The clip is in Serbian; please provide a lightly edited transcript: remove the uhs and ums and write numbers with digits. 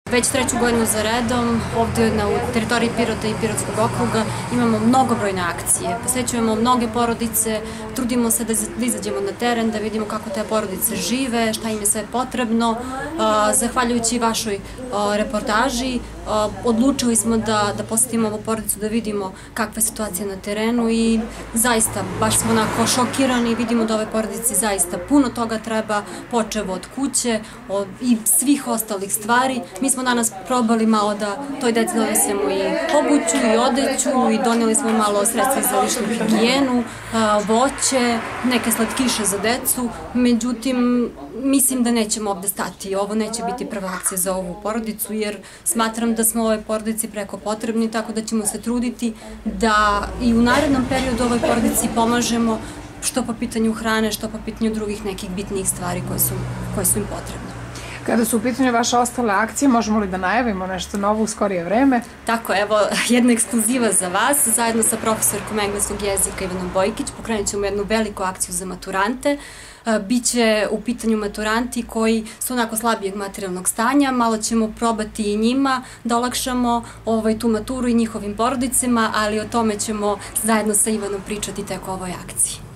Već treću godinu za redom, ovde na teritoriji Pirota i Pirotskog okruga imamo mnogobrojne akcije. Posećujemo mnoge porodice, trudimo se da izađemo na teren, da vidimo kako te porodice žive, šta im je sve potrebno. Zahvaljujući vašoj reportaži, odlučili smo da posetimo ovu porodicu, da vidimo kakva je situacija na terenu i zaista, baš smo onako šokirani, vidimo da ove porodici zaista puno toga treba, počevo od kuće i svih ostalih stvari. Mi smo danas probali malo da toj deci donesemo i obuću i odeću i doneli smo malo sredstva za ličnu higijenu, voće, neke slatkiše za decu, međutim mislim da nećemo ovde stati. Ovo neće biti prva akcija za ovu porodicu jer smatram da smo ovoj porodici preko potrebni, tako da ćemo se truditi da i u narednom periodu ovoj porodici pomažemo što po pitanju hrane, što po pitanju drugih nekih bitnijih stvari koje su im potrebne. Kada su u pitanju vaše ostale akcije, možemo li da najavimo nešto novo u skorije vreme? Tako, evo, jedna ekskluziva za vas. Zajedno sa profesorkom engleskog jezika Ivanom Bojkić pokrenut ćemo jednu veliku akciju za maturante. Biće u pitanju maturanti koji su onako slabijeg materijalnog stanja, malo ćemo probati i njima da olakšamo tu maturu i njihovim porodicama, ali o tome ćemo zajedno sa Ivanom pričati tek o ovoj akciji.